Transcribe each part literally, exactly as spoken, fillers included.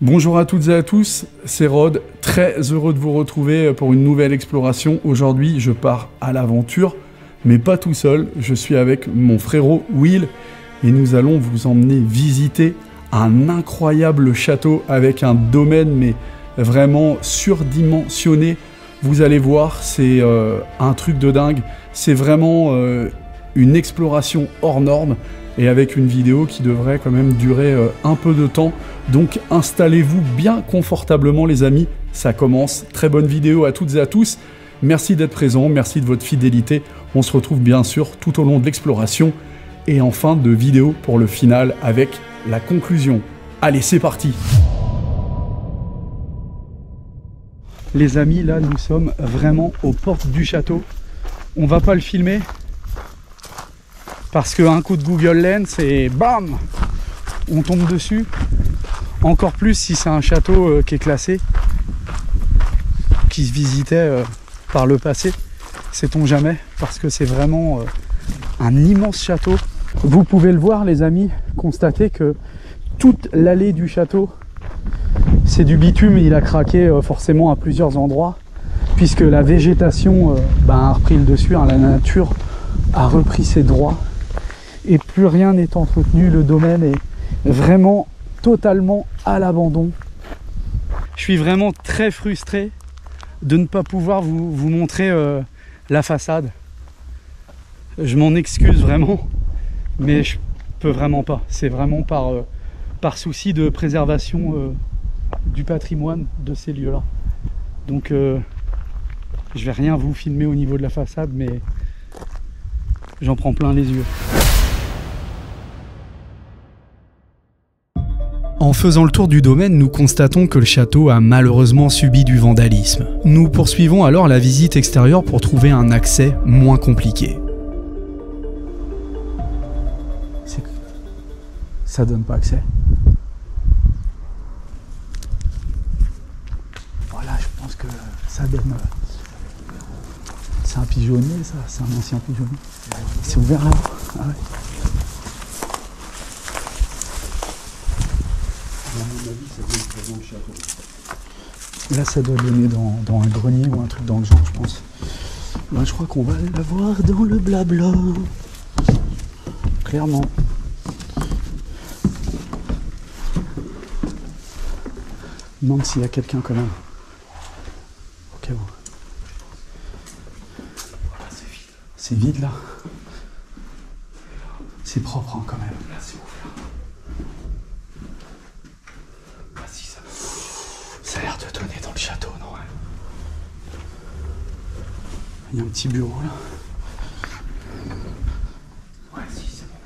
Bonjour à toutes et à tous, c'est Rod, très heureux de vous retrouver pour une nouvelle exploration. Aujourd'hui, je pars à l'aventure, mais pas tout seul, je suis avec mon frérot Will et nous allons vous emmener visiter un incroyable château avec un domaine mais vraiment surdimensionné. Vous allez voir, c'est euh, un truc de dingue, c'est vraiment euh, une exploration hors norme. Et avec une vidéo qui devrait quand même durer euh, un peu de temps. Donc installez-vous bien confortablement les amis, ça commence. Très bonne vidéo à toutes et à tous. Merci d'être présents, merci de votre fidélité. On se retrouve bien sûr tout au long de l'exploration. Et en fin de vidéo pour le final avec la conclusion. Allez, c'est parti! Les amis, là nous sommes vraiment aux portes du château. On va pas le filmer. Parce qu'un coup de Google Lens et bam, on tombe dessus. Encore plus si c'est un château euh, qui est classé, qui se visitait euh, par le passé, sait-on jamais, parce que c'est vraiment euh, un immense château. Vous pouvez le voir les amis, constatez que toute l'allée du château, c'est du bitume et il a craqué euh, forcément à plusieurs endroits, puisque la végétation euh, ben, a repris le dessus, hein, la nature a repris ses droits. Et plus rien n'est entretenu, le domaine est vraiment totalement à l'abandon. Je suis vraiment très frustré de ne pas pouvoir vous, vous montrer euh, la façade. Je m'en excuse vraiment, mais je peux vraiment pas. C'est vraiment par, euh, par souci de préservation euh, du patrimoine de ces lieux-là. Donc euh, je vais rien vous filmer au niveau de la façade, mais j'en prends plein les yeux. En faisant le tour du domaine, nous constatons que le château a malheureusement subi du vandalisme. Nous poursuivons alors la visite extérieure pour trouver un accès moins compliqué. Ça donne pas accès. Voilà, je pense que ça donne... C'est un pigeonnier ça, c'est un ancien pigeonnier. C'est ouvert là-bas. Ah ouais. Là ça doit donner dans, dans un grenier ou un truc dans le genre je pense. Là je crois qu'on va la voir dans le blabla. Clairement. Je me demande s'il y a quelqu'un quand même. Ok bon. Voilà c'est vide. C'est vide là. C'est propre hein, quand même. Là c'est ouvert. Ça a l'air de donner dans le château, non? Il y a un petit bureau là. Ouais, si, c'est bon.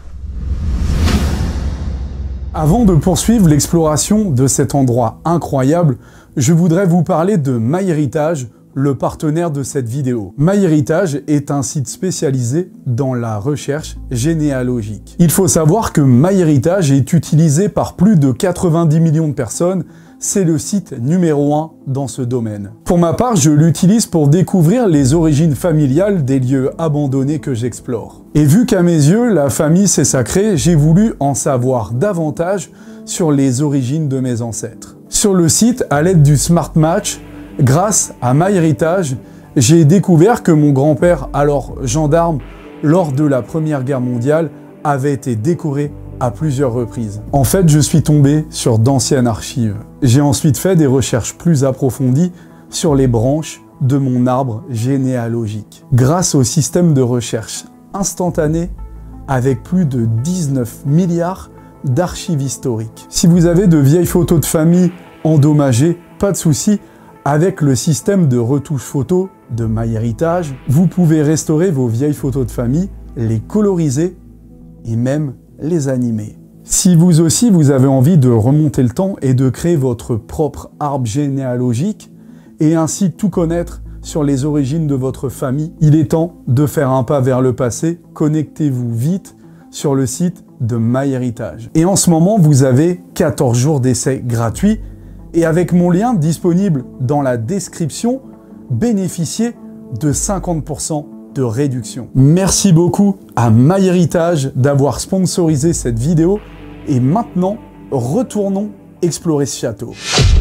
Avant de poursuivre l'exploration de cet endroit incroyable, je voudrais vous parler de MyHeritage, le partenaire de cette vidéo. MyHeritage est un site spécialisé dans la recherche généalogique. Il faut savoir que MyHeritage est utilisé par plus de quatre-vingt-dix millions de personnes. C'est le site numéro un dans ce domaine. Pour ma part, je l'utilise pour découvrir les origines familiales des lieux abandonnés que j'explore. Et vu qu'à mes yeux, la famille c'est sacré, j'ai voulu en savoir davantage sur les origines de mes ancêtres. Sur le site, à l'aide du Smart Match, grâce à MyHeritage, j'ai découvert que mon grand-père, alors gendarme, lors de la Première Guerre mondiale, avait été décoré à plusieurs reprises. En fait, je suis tombé sur d'anciennes archives. J'ai ensuite fait des recherches plus approfondies sur les branches de mon arbre généalogique. Grâce au système de recherche instantané, avec plus de dix-neuf milliards d'archives historiques. Si vous avez de vieilles photos de famille endommagées, pas de souci, avec le système de retouche photo de MyHeritage, vous pouvez restaurer vos vieilles photos de famille, les coloriser et même les animer. Si vous aussi vous avez envie de remonter le temps et de créer votre propre arbre généalogique et ainsi tout connaître sur les origines de votre famille, il est temps de faire un pas vers le passé. Connectez-vous vite sur le site de MyHeritage. Et en ce moment, vous avez quatorze jours d'essai gratuit et avec mon lien disponible dans la description, bénéficiez de cinquante pour cent de réduction. Merci beaucoup à MyHeritage d'avoir sponsorisé cette vidéo et maintenant, retournons explorer ce château.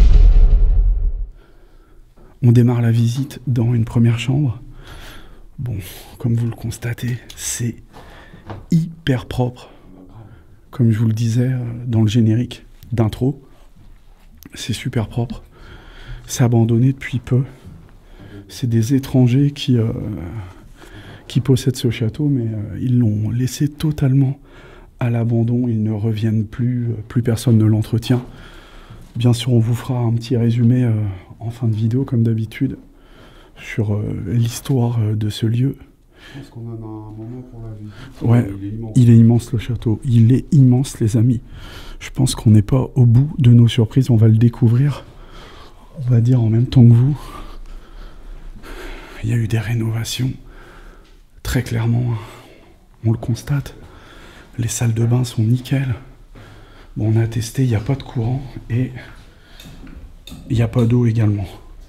On démarre la visite dans une première chambre. Bon, comme vous le constatez, c'est hyper propre. Comme je vous le disais dans le générique d'intro, c'est super propre. C'est abandonné depuis peu. C'est des étrangers qui, euh, qui possèdent ce château, mais euh, ils l'ont laissé totalement à l'abandon. Ils ne reviennent plus, plus personne ne l'entretient. Bien sûr, on vous fera un petit résumé euh, en fin de vidéo, comme d'habitude, sur euh, l'histoire euh, de ce lieu. Je pense qu'on en a un moment pour la visite. Ouais, il est immense. Il est immense le château. Il est immense, les amis. Je pense qu'on n'est pas au bout de nos surprises. On va le découvrir, on va dire, en même temps que vous. Il y a eu des rénovations, très clairement, on le constate. Les salles de bain sont nickel. Bon, on a testé, il n'y a pas de courant et il n'y a pas d'eau également.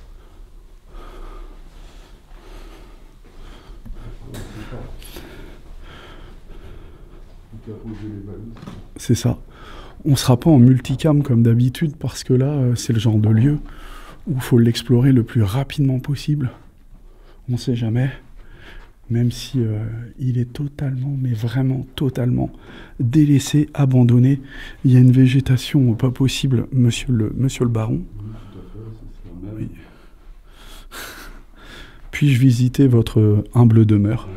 C'est ça. On ne sera pas en multicam comme d'habitude parce que là, c'est le genre de lieu où il faut l'explorer le plus rapidement possible. On ne sait jamais, même si euh, il est totalement, mais vraiment totalement délaissé, abandonné. Il y a une végétation pas possible, monsieur le, monsieur le baron. Oui. Puis-je visiter votre humble demeure?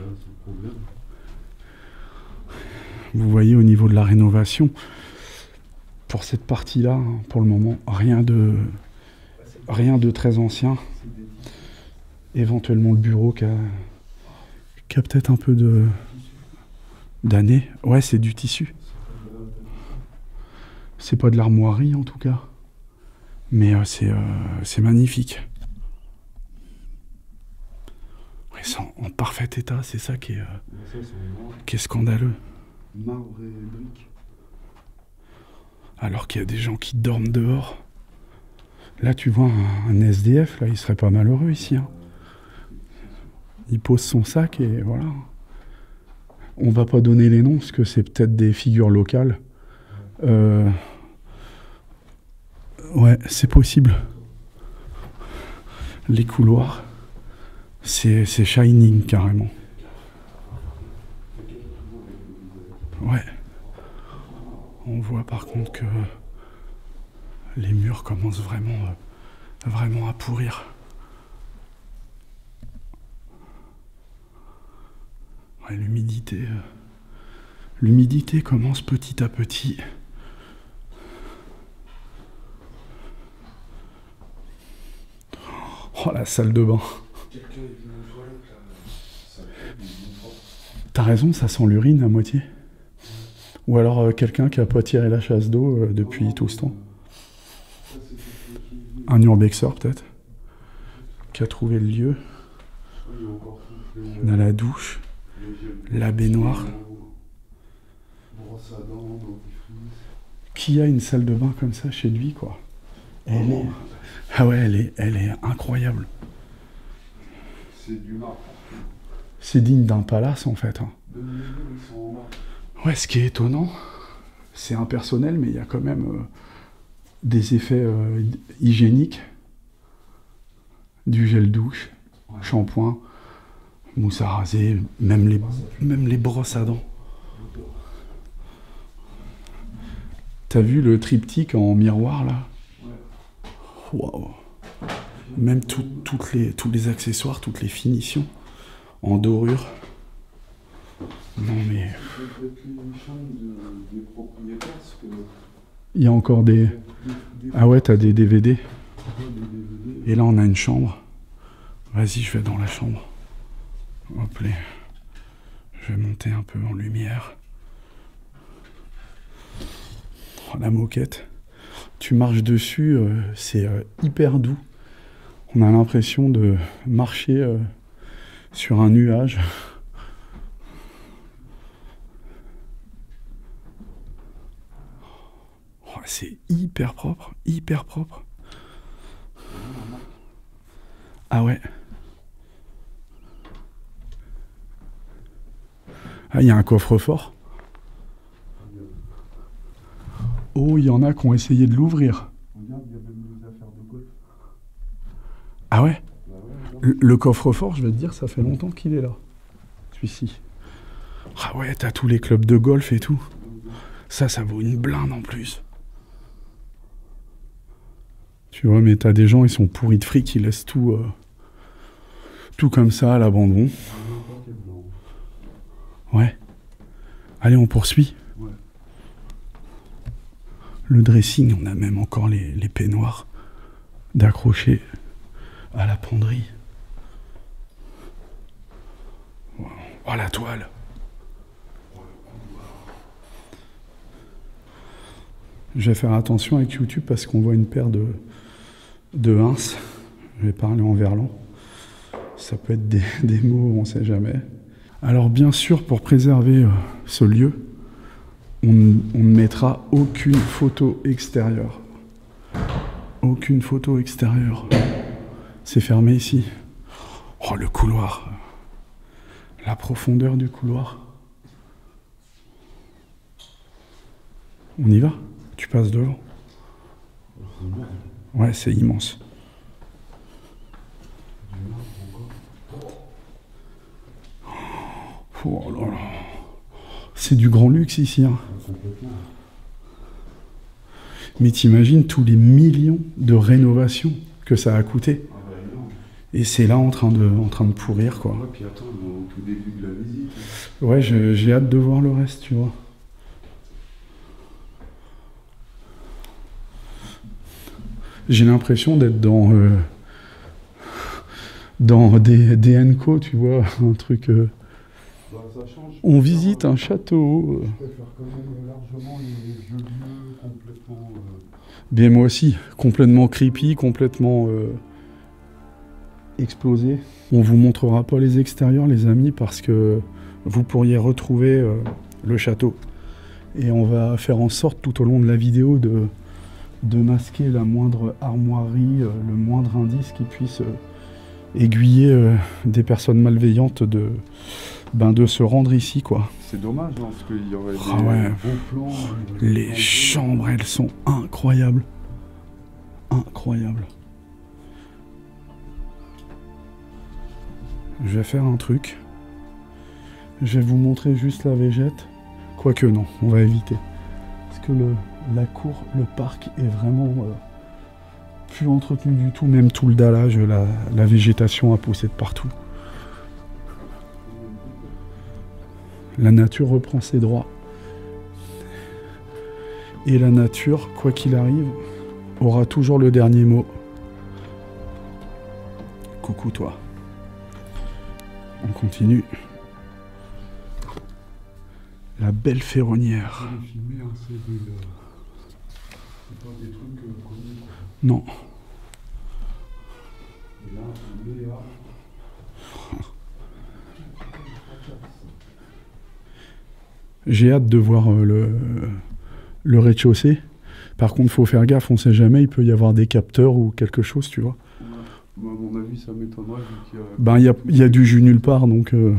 Vous voyez au niveau de la rénovation, pour cette partie-là, pour le moment, rien de, rien de très ancien. Éventuellement le bureau qui a, qui a peut-être un peu de d'années. Ouais, c'est du tissu. C'est pas de l'armoirie en tout cas. Mais euh, c'est euh, c'est magnifique. Ouais, c'est en, en parfait état, c'est ça qui est, euh, qui est scandaleux. Marbre et briques. Alors qu'il y a des gens qui dorment dehors. Là, tu vois, un, un S D F, là, il serait pas malheureux ici. Hein. Il pose son sac et voilà. On va pas donner les noms parce que c'est peut-être des figures locales. Euh... Ouais, c'est possible. Les couloirs, c'est c'est Shining carrément. Ouais. On voit par contre que les murs commencent vraiment, euh, vraiment à pourrir. Ouais, l'humidité, euh, l'humidité commence petit à petit. Oh, la salle de bain. T'as raison, ça sent l'urine à moitié. Ou alors euh, quelqu'un qui a pas tiré la chasse d'eau euh, depuis tout ce temps. Un urbexeur peut-être, qui a trouvé le lieu. On a la douche, la baignoire. Qui a une salle de bain comme ça chez lui, quoi? Elle est... Ah ouais, elle est, elle est incroyable. C'est du marbre. C'est digne d'un palace en fait. Hein. Ouais, ce qui est étonnant, c'est impersonnel, mais il y a quand même euh, des effets euh, hygiéniques. Du gel douche, ouais. Shampoing, mousse à raser, même les, même les brosses à dents. T'as vu le triptyque en miroir là? Waouh! Même tout, toutes les, tous les accessoires, toutes les finitions en dorure. Non mais... Il y a encore des... Ah ouais, t'as des D V D. Et là, on a une chambre. Vas-y, je vais dans la chambre. Hop là. Je vais monter un peu en lumière. Oh, la moquette. Tu marches dessus, euh, c'est euh, hyper doux. On a l'impression de marcher euh, sur un nuage. Oh, c'est hyper propre, hyper propre. Ah ouais. Ah, il y a un coffre-fort. Oh, il y en a qui ont essayé de l'ouvrir. Regarde, il y a même des affaires de golf. Ah ouais? Bah ouais, Le, le coffre-fort, je vais te dire, ça fait longtemps qu'il est là. Celui-ci. Ah ouais, t'as tous les clubs de golf et tout. Ça, ça vaut une blinde en plus. Tu vois, mais t'as des gens, ils sont pourris de fric, ils laissent tout, euh, tout comme ça à l'abandon. Ouais. Allez, on poursuit. Ouais. Le dressing, on a même encore les, les peignoirs d'accrocher à la penderie. Oh, la toile. Je vais faire attention avec YouTube parce qu'on voit une paire de, de ins. Je vais parler en verlan. Ça peut être des, des mots, on ne sait jamais. Alors bien sûr, pour préserver euh, ce lieu, on, on ne mettra aucune photo extérieure. Aucune photo extérieure. C'est fermé ici. Oh, le couloir. La profondeur du couloir. On y va? Tu passes devant? Ouais, c'est immense. Oh là là. C'est du grand luxe ici. Hein. Mais t'imagines tous les millions de rénovations que ça a coûté. Et c'est là en train de, en train de pourrir, quoi. Ouais, puis attends, au tout début de la visite. Ouais, je- j'ai hâte de voir le reste, tu vois. J'ai l'impression d'être dans euh, dans des, des Enco, tu vois, un truc. euh, Bah, ça change. on visite un château. euh. Je préfère quand même largement les jeux lieux complètement. euh, Bien moi aussi, complètement creepy, complètement euh, explosé. On vous montrera pas les extérieurs, les amis, parce que vous pourriez retrouver euh, le château. Et on va faire en sorte tout au long de la vidéo de, de masquer la moindre armoirie, euh, le moindre indice qui puisse euh, aiguiller euh, des personnes malveillantes de, ben, de se rendre ici, quoi. C'est dommage, hein, parce qu'il y aurait Ah des ouais. beaux plans. euh, des Les plans chambres, elles sont incroyables. Incroyables. Je vais faire un truc. Je vais vous montrer juste la végète. Quoique non, on va éviter. Parce que le, la cour, le parc est vraiment euh, plus entretenu du tout. Même tout le dallage, la, la végétation a poussé de partout. La nature reprend ses droits. Et la nature, quoi qu'il arrive, aura toujours le dernier mot. Coucou toi. On continue. La belle ferronnière. J'ai filmé, hein, c'est des, euh, c'est pas des trucs euh, connus, quoi. Non. Et là, Léa. J'ai hâte de voir euh, le, le rez-de-chaussée. Par contre, faut faire gaffe, on sait jamais, il peut y avoir des capteurs ou quelque chose, tu vois. Bah, à mon avis, ça m'étonnerait vu qu'il y a. Ben, il y a, il y a du jus nulle part, donc... euh,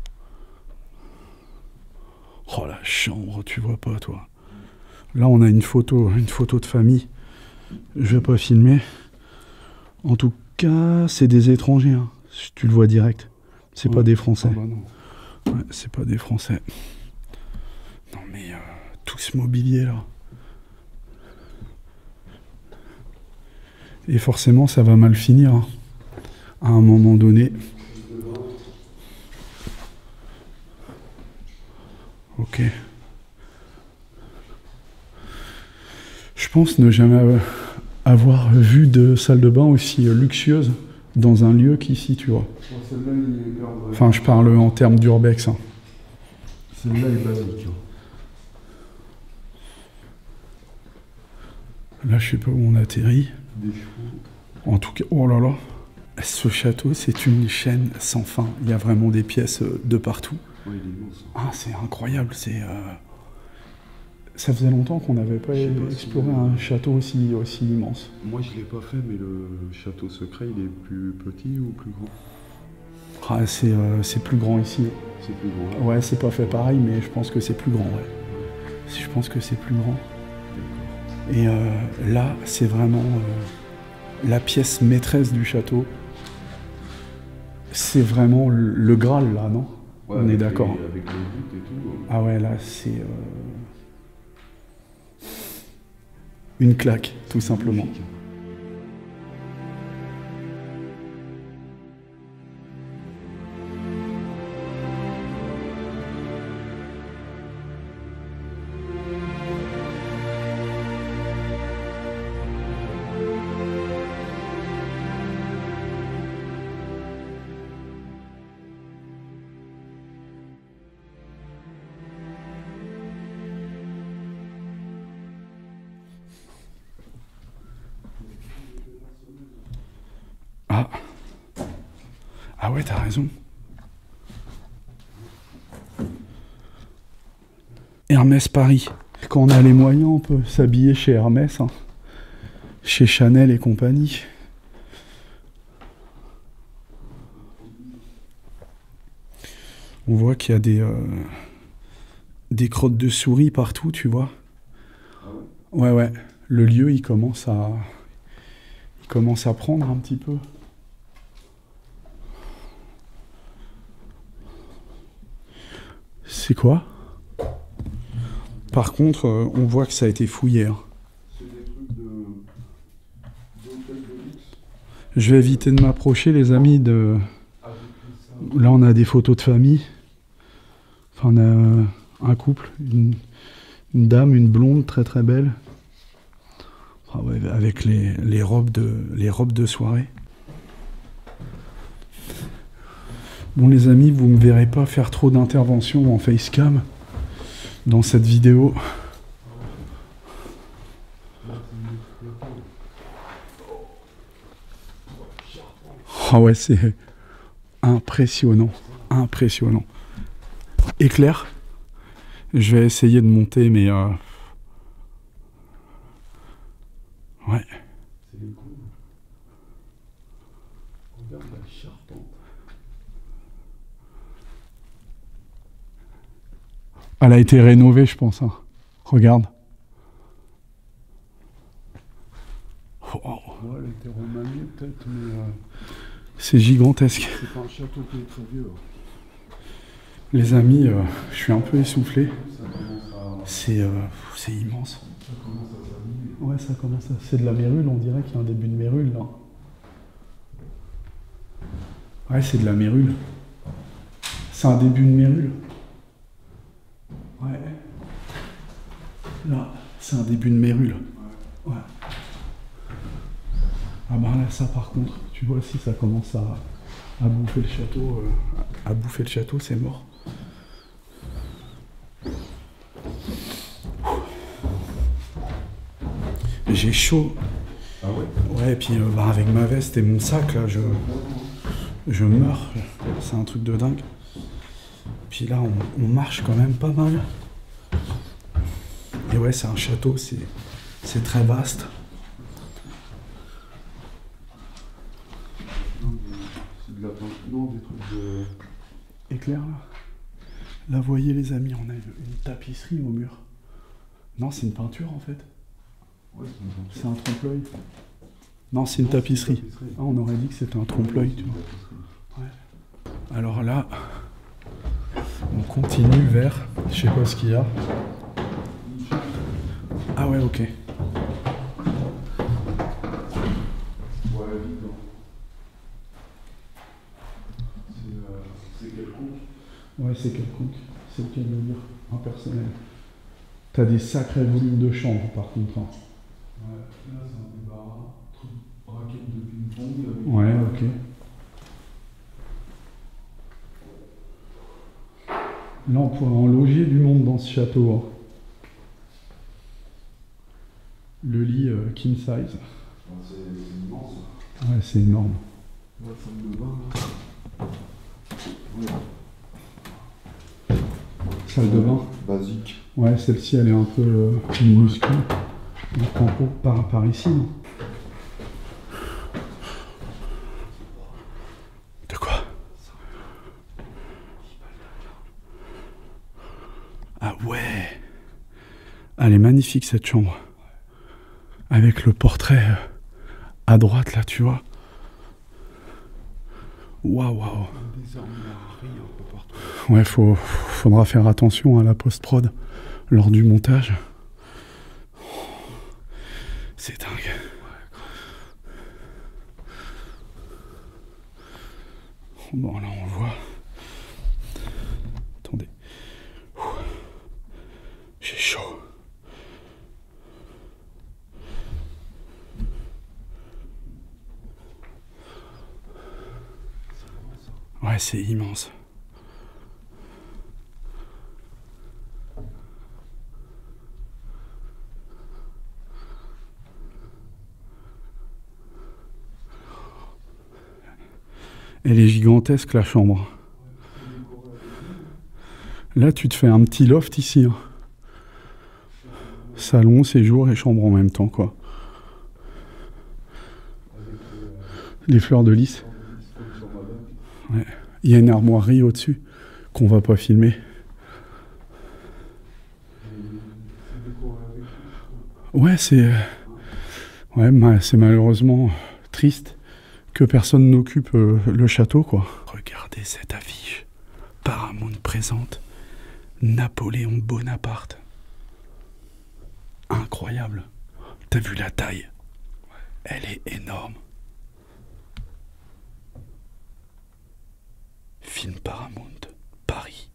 Oh, la chambre, tu vois pas, toi. Là, on a une photo, une photo de famille. Je vais pas filmer. En tout cas, c'est des étrangers, hein. Tu le vois direct. C'est Ouais. pas des Français. Ah bah non. Ouais, c'est pas des Français. Non, mais euh, tout ce mobilier, là. Et forcément, ça va mal finir, hein. À un moment donné. Ok. Je pense ne jamais euh, avoir vu de salle de bain aussi euh, luxueuse dans un lieu qu'ici, tu vois. Bon, celle-là, il est garde. Enfin, je parle en termes d'urbex. Hein. Celle-là est basique. hein. Là, je sais pas où on atterrit. Des chevaux. En tout cas, oh là là. Ce château, c'est une chaîne sans fin. Il y a vraiment des pièces euh, de partout. Ouais, il est immense. Ah, c'est incroyable. C'est. euh, Ça faisait longtemps qu'on n'avait pas Je sais pas si- exploré un château aussi, aussi immense. Moi, je l'ai pas fait, mais le château secret, il est plus petit ou plus grand? Ah, c'est euh, c'est plus grand ici. C'est plus grand. Ouais, c'est pas fait pareil, mais je pense que c'est plus grand, ouais. Je pense que c'est plus grand. D'accord. Et euh, là, c'est vraiment euh, la pièce maîtresse du château. C'est vraiment le, le Graal, là, non? Ouais, on est avec d'accord. les- Avec les voûtes et tout. euh. Ah ouais, là, c'est... euh, une claque, tout simplement. Magnifique. Ah. Ah ouais, t'as raison. Hermès Paris. Quand on a les moyens, on peut s'habiller chez Hermès, hein. Chez Chanel et compagnie. On voit qu'il y a des, euh, des crottes de souris partout, tu vois. Ouais, ouais. Le lieu, il commence à... Il commence à prendre un petit peu. C'est quoi? Par contre, euh, on voit que ça a été fouillé, hein. C'est des trucs de. d'hôtel de luxe. Je vais éviter de m'approcher, les amis. De... Avec les Là, on a des photos de famille. Enfin, on a euh, un couple, une, une dame, une blonde très très belle. Ah ouais, avec les, les, robes de, les robes de soirée. Bon, les amis, vous ne me verrez pas faire trop d'interventions en facecam dans cette vidéo. Ah ouais, c'est impressionnant, impressionnant. Éclair. Je vais essayer de monter, mais euh... ouais. C'est les coups. Regarde la charpente. Elle a été rénovée, je pense, hein. Regarde. Oh. Ouais, elle a été remaniée peut-être, mais. Euh, C'est gigantesque. c'est pas un château qui est très vieux. Les amis, euh, je suis un peu essoufflé. Ça commence à. C'est euh, c'est immense. Ça commence à s'abîmer. Ouais, ça commence à... C'est de la mérule, on dirait qu'il y a un début de mérule, là. Ouais, c'est de la mérule. C'est un début de mérule. Ouais. Là, c'est un début de mérule. Ouais. Ah bah là, ça par contre, tu vois, si ça commence à, à bouffer le château, euh, à bouffer le château, c'est mort. J'ai chaud. Ah ouais? Ouais, et puis euh, bah, avec ma veste et mon sac, là, je, je meurs. C'est un truc de dingue. Puis là, on, on marche quand même pas mal. Et ouais, c'est un château, c'est c'est très vaste. C'est de la peinture. Non, des trucs de. Éclair, là. Là, voyez les amis, on a une, une tapisserie au mur. Non, c'est une peinture en fait. Ouais, c'est une peinture. C'est un trompe-l'œil. Non, c'est une Non, c'est une tapisserie. tapisserie. Ah, on aurait dit que c'était un trompe-l'œil, tu vois. Ouais. Alors là, on continue vers, je sais pas ce qu'il y a. Ah ouais, ok. Ouais, vite. C'est euh, c'est quelconque. Ouais, c'est quelconque. C'est le cas de le dire. Impersonnel. T'as des sacrés volumes de chambre par contre. Hein. Ouais, là c'est un débarras. Truc raquette de ping-pong. avec- Ouais, ok. Là, on pourrait en loger du monde dans ce château. Hein. Le lit euh, king size. Ouais, c'est c'est immense. Ouais, c'est énorme. La salle de bain là. Ouais. Salle de bain. Basique. Ouais, celle-ci, elle est un peu euh, minuscule. Donc, en gros, par, par ici, non? De quoi? Ah ouais! Elle est magnifique, cette chambre. Avec le portrait euh, à droite, là, tu vois. Waouh, waouh. Ouais, faut, faudra faire attention à la post-prod lors du montage. C'est dingue. Bon, là, on le voit. Attendez. J'ai chaud. Ouais, c'est immense. Elle est gigantesque, la chambre. Là, tu te fais un petit loft ici. Hein. Salon, séjour et chambre en même temps, quoi. Les fleurs de lys. Ouais. Il y a une armoirie au-dessus qu'on va pas filmer. Ouais, c'est ouais, c'est malheureusement triste que personne n'occupe euh, le château, quoi. Regardez cette affiche. Paramount présente Napoléon Bonaparte. Incroyable. T'as vu la taille? Elle est énorme. Film Paramount, Paris.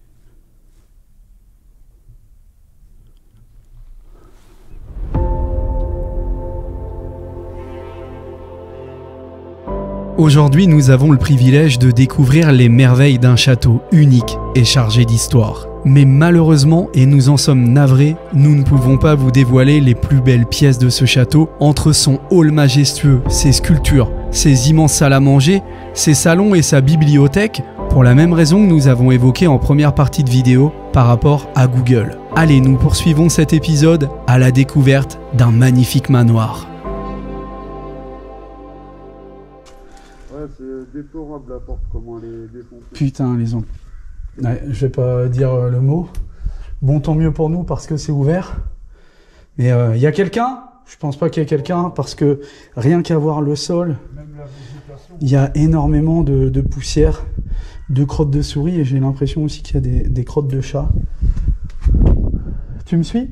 Aujourd'hui, nous avons le privilège de découvrir les merveilles d'un château unique et chargé d'histoire. Mais malheureusement, et nous en sommes navrés, nous ne pouvons pas vous dévoiler les plus belles pièces de ce château entre son hall majestueux, ses sculptures, ses immenses salles à manger, ses salons et sa bibliothèque, pour la même raison que nous avons évoqué en première partie de vidéo par rapport à Google. Allez, nous poursuivons cet épisode à la découverte d'un magnifique manoir. Ouais, c'est déplorable la porte, comment elle est défoncée. Putain, les ongles. Ouais, je vais pas dire euh, le mot. Bon, tant mieux pour nous parce que c'est ouvert. Mais il euh, y a quelqu'un? Je pense pas qu'il y ait quelqu'un parce que rien qu'à voir le sol, il y a énormément de, de poussière, de crottes de souris et j'ai l'impression aussi qu'il y a des, des crottes de chat. Tu me suis?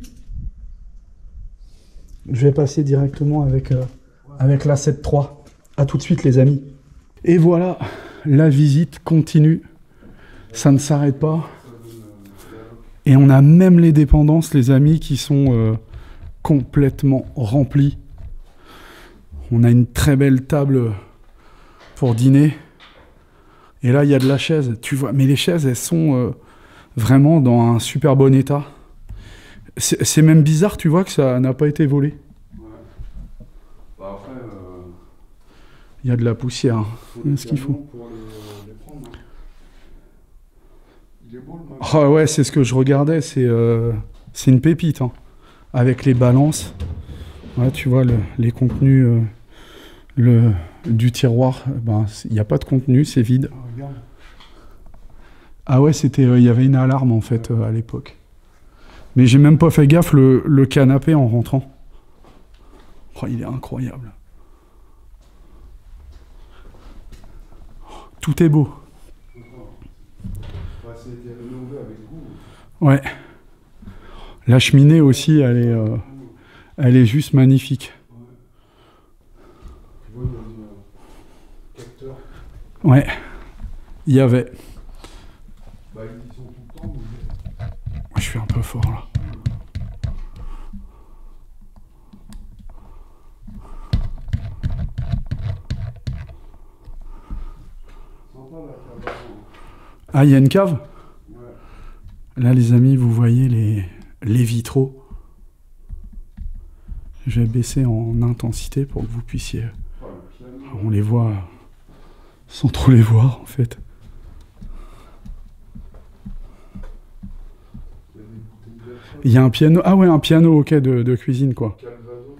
Je vais passer directement avec, euh, avec la sept trois. À tout de suite, les amis. Et voilà, la visite continue. Ça ne s'arrête pas. Et on a même les dépendances, les amis, qui sont euh, complètement remplies. On a une très belle table pour dîner. Et là, il y a de la chaise. Tu vois, mais les chaises, elles sont euh, vraiment dans un super bon état. C'est même bizarre, tu vois, que ça n'a pas été volé. Ouais. Bah après, euh... il y a de la poussière. C'est ce qu'il faut. Pour les, les prendre, hein. Il est beau, le Ah oh, ouais, c'est ce que je regardais. C'est euh, c'est une pépite. Hein. Avec les balances. Ouais, tu vois, le, les contenus euh, le, du tiroir, ben, il n'y a pas de contenu, c'est vide. Ah, regarde. Ah ouais, c'était, il euh, y avait une alarme en fait euh, à l'époque. Mais j'ai même pas fait gaffe le, le canapé en rentrant. Oh, il est incroyable. Tout est beau. Ouais, ça a été rénové avec goût. Ouais. La cheminée aussi, elle est, euh, elle est juste magnifique. Tu vois, il y a un euh, capteur. Ouais. Il y avait. Bah, ils sont tout le temps. Mais... Je suis un peu fort là. Ah, il y a une cave? Ouais. Là, les amis, vous voyez les, les vitraux. Je vais baisser en intensité pour que vous puissiez... Oh, on les voit sans trop les voir, en fait. Il y a un piano... Ah ouais, un piano, ok, de, de cuisine, quoi. Calvados.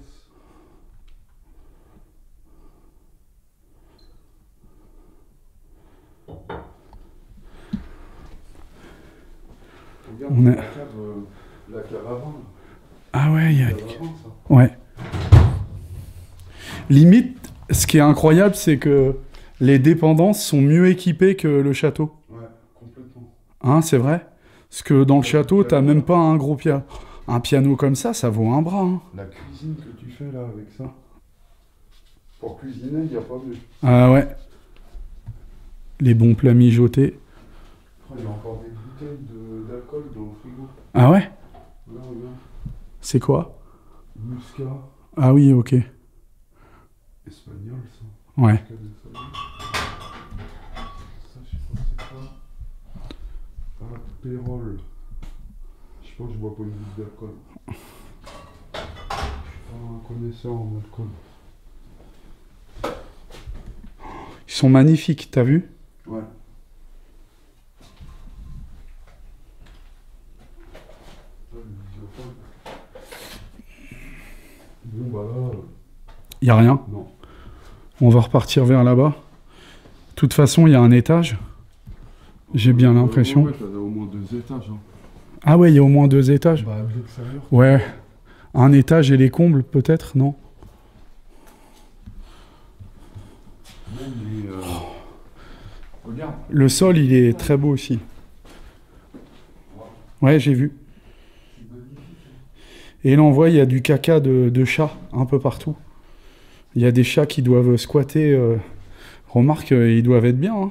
Regarde, On a... la cave, euh, la cave avant. Ah ouais, il y a... La cave avant, ça. Ouais. Limite, ce qui est incroyable, c'est que les dépendances sont mieux équipées que le château. Ouais, complètement. Hein, c'est vrai? Parce que dans le château, t'as même pas un gros piano. Un piano comme ça, ça vaut un bras. Hein. La cuisine que tu fais là avec ça. Pour cuisiner, il n'y a pas mieux. Ah ouais. Les bons plats mijotés. Oh, il y a encore des bouteilles de- d'alcool dans le frigo. Ah ouais? Là, regarde. C'est quoi? Muscat. Ah oui, ok. Espagnol, ça. Ouais. Muscat d'Espagnol. Ça, je sais pas c'est quoi. Ah, Pérol. Je pense que je bois pas une goutte d'alcool. Je suis pas un connaisseur en alcool. Ils sont magnifiques, t'as vu? Ouais. Bon bah là, euh, Y a rien. non. On va repartir vers là-bas. De toute façon, il y a un étage. J'ai bien l'impression. Ouais, ouais, t'as au moins deux étages. Hein. Ah ouais, il y a au moins deux étages. Bah, de l'extérieur. Ouais. Un étage et les combles, peut-être, non? Non, mais, euh, regarde. Le sol, il est très beau aussi. Ouais, j'ai vu. Et là, on voit, il y a du caca de, de chat un peu partout. Il y a des chats qui doivent squatter. euh, Remarque, euh, ils doivent être bien. Hein.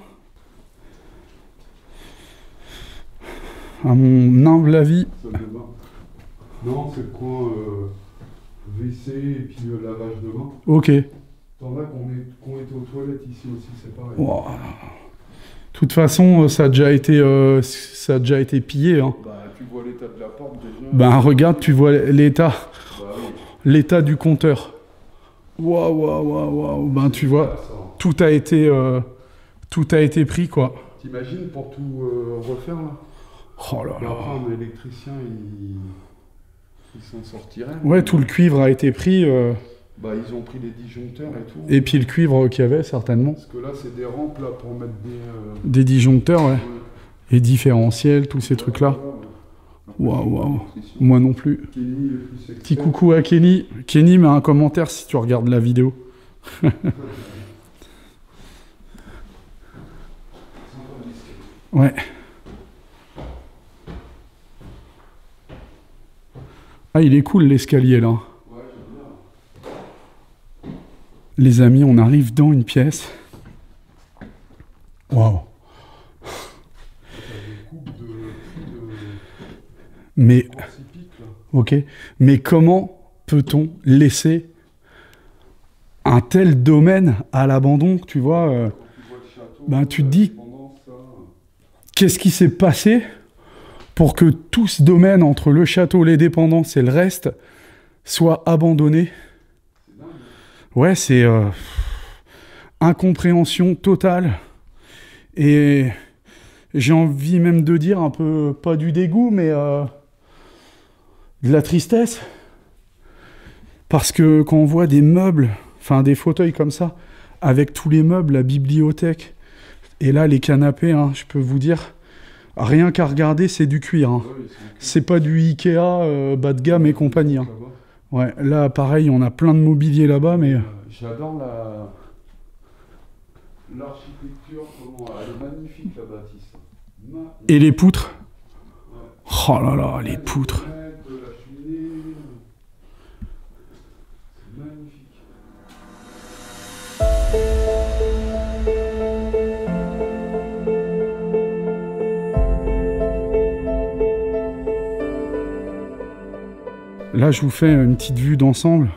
À mon humble avis. Salle de bain. Non, c'est le coin euh, W C et puis le lavage de main. Ok. T'en as qu'on est, qu'on est aux toilettes ici aussi, c'est pareil. Wow. De toute façon, euh, ça a déjà été, euh, ça a déjà été pillé. Hein. Bah, tu vois l'état de la porte déjà. Ben regarde, tu vois l'état, Bah oui. l'état du compteur. Waouh, waouh, waouh, waouh. Ben tu vois, Ça. tout a été, euh, tout a été pris quoi. T'imagines pour tout euh, refaire là? Oh là Et là. après, un électricien, il, il s'en sortirait. Ouais, tout le cuivre a été pris. euh, Bah, ils ont pris les disjoncteurs et tout. Et puis le cuivre qu'il y avait certainement. Parce que là, c'est des rampes là pour mettre des. euh, Des disjoncteurs, ouais. ouais. Et différentiels, tous ces trucs-là. Waouh, waouh. Moi non plus. Kenny est plus expert. Petit coucou à Kenny. Kenny, mets un commentaire si tu regardes la vidéo. Ouais. Ah, il est cool l'escalier là. Ouais, j'aime bien. Les amis, on arrive dans une pièce. Waouh. T'as des coupes de. de Mais, principiques, là. ok. Mais comment peut-on laisser un tel domaine à l'abandon, tu vois euh, Quand tu vois le château, ben, tu te la dis- dépendance, ça, Qu'est-ce qui s'est passé pour que tout ce domaine entre le château, les dépendances et le reste soit abandonné? c'est dingue. Ouais, c'est euh, incompréhension totale. Et j'ai envie même de dire un peu, pas du dégoût, mais euh, de la tristesse. Parce que quand on voit des meubles, enfin des fauteuils comme ça, avec tous les meubles, la bibliothèque, et là les canapés, hein, je peux vous dire, rien qu'à regarder, c'est du cuir. Hein. Ouais, ils sont C'est pas du Ikea, euh, bas de gamme et compagnie. Hein. là-bas. Ouais, là pareil, on a plein de mobilier là-bas, mais... Euh, J'adore la. L'architecture, comment. Elle est magnifique la bâtisse. Ma- Et les poutres? Ouais. Oh là là, les poutres. fenêtres, la cheminée. C'est magnifique. Là, je vous fais une petite vue d'ensemble.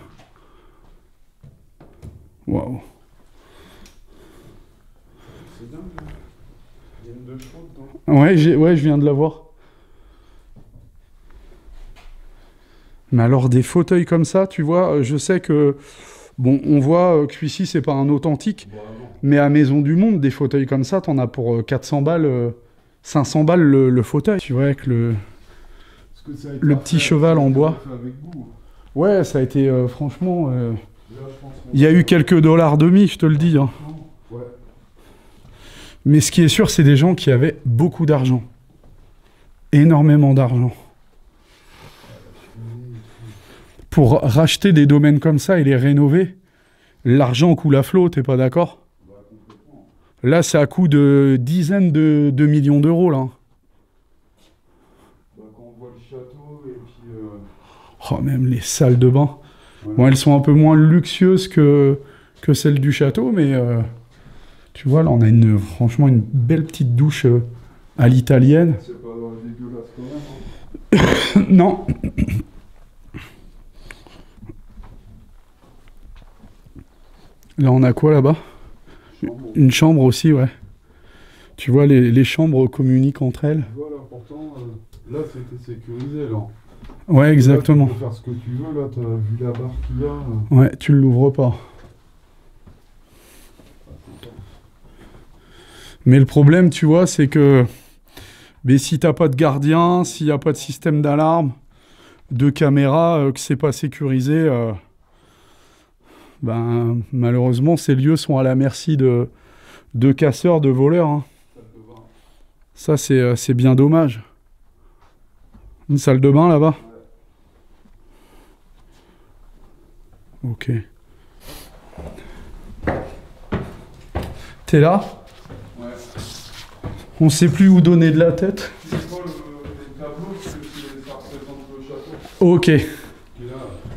Waouh. C'est dingue. hein. Il y a une de chevaux dedans. Ouais, j'ai- ouais, je viens de la voir. Mais alors, des fauteuils comme ça, tu vois, euh, je sais que... Bon, on voit euh, que celui-ci, c'est pas un authentique. Bon, avant. Mais à Maison du Monde, des fauteuils comme ça, t'en as pour euh, quatre cents balles, euh, cinq cents balles le, le fauteuil. Tu vois, avec le... Parce que ça a été Le refait- petit cheval ça a en été bois. refait avec goût. Ouais, ça a été, euh, franchement... euh, Là, je pense qu'on Il y a eu quelques dollars demi, je te le dis. Hein. Ouais. Mais ce qui est sûr, c'est des gens qui avaient beaucoup d'argent. Énormément d'argent. Pour racheter des domaines comme ça et les rénover, l'argent coule à flot, t'es pas d'accord? Là, c'est à coût de dizaines de, de millions d'euros, là. Bah, quand on voit le château et puis... Euh... Oh, même les salles de bain. Ouais. Bon, elles sont un peu moins luxueuses que, que celles du château, mais euh, tu vois, là, on a une, franchement une belle petite douche euh, à l'italienne. C'est pas dégueulasse quand même, hein. Non. Là, on a quoi, là-bas? Chambre. Une chambre aussi, ouais. Tu vois, les, les chambres communiquent entre elles. Voilà, pourtant, euh, là, c'était sécurisé, là. Ouais, exactement. Là, tu peux faire ce que tu veux, là, t'as vu la barre qu'il y a. Euh... Ouais, tu l'ouvres pas. Mais le problème, tu vois, c'est que mais si t'as pas de gardien, s'il n'y a pas de système d'alarme, de caméra, euh, que c'est pas sécurisé, euh, ben malheureusement, ces lieux sont à la merci de, de casseurs, de voleurs. Hein. Ça, c'est euh, c'est bien dommage. Une salle de bain là-bas? Ok. T'es là? Ouais. On sait plus où donner de la tête. C'est quoi le, le tableau? Parce que ça représente le château. Ok. Et là,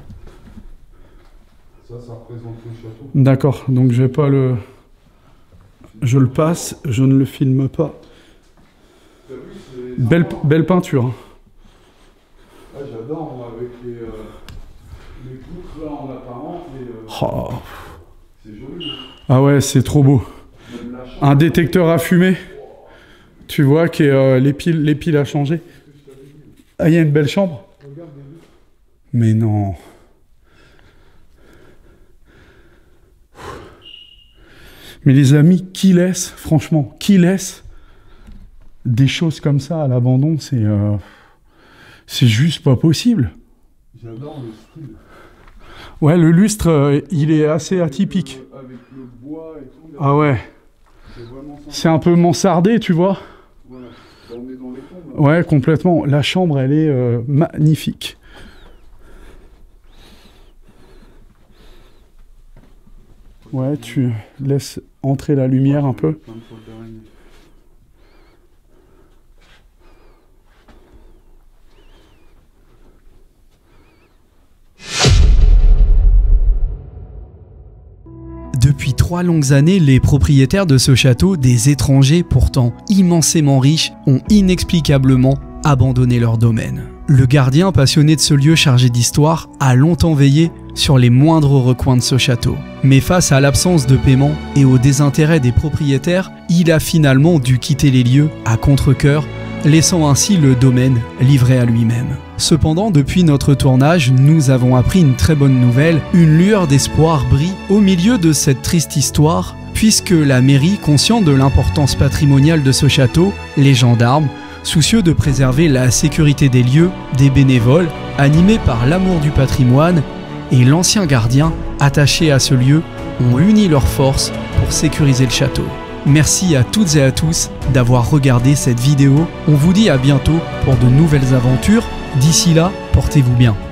ça, ça représente le château. D'accord, donc je vais pas le... Je le passe, je ne le filme pas. T'as vu, c'est... Belle, belle peinture. Hein. Ah, j'adore, moi, avec les, euh, les poutres là en apparent. Et, euh, Oh. c'est joli. Ah ouais, c'est trop beau. Même la chambre. Un détecteur à fumée. Tu vois que euh, les, piles, les piles a changé. Ah, il y a une belle chambre. Regarde les deux. Mais non. Mais les amis, qui laisse, franchement, qui laisse des choses comme ça à l'abandon, c'est euh, c'est juste pas possible. J'adore le style. Ouais, le lustre, euh, il est assez atypique. Avec le, avec le bois et tout. Là, Ah ouais, c'est vraiment sympa. c'est un peu mansardé, tu vois. Voilà. On est dans les tombes. Là. Ouais, complètement. La chambre, elle est euh, magnifique. Ouais, tu laisses entrer la lumière un peu. Plein de fautes d'araignée. Depuis trois longues années, les propriétaires de ce château, des étrangers pourtant immensément riches, ont inexplicablement abandonné leur domaine. Le gardien passionné de ce lieu chargé d'histoire a longtemps veillé sur les moindres recoins de ce château. Mais face à l'absence de paiement et au désintérêt des propriétaires, il a finalement dû quitter les lieux à contre-cœur, laissant ainsi le domaine livré à lui-même. Cependant, depuis notre tournage, nous avons appris une très bonne nouvelle. Une lueur d'espoir brille au milieu de cette triste histoire, puisque la mairie, consciente de l'importance patrimoniale de ce château, les gendarmes, soucieux de préserver la sécurité des lieux, des bénévoles, animés par l'amour du patrimoine, et l'ancien gardien, attaché à ce lieu, ont uni leurs forces pour sécuriser le château. Merci à toutes et à tous d'avoir regardé cette vidéo. On vous dit à bientôt pour de nouvelles aventures. D'ici là, portez-vous bien.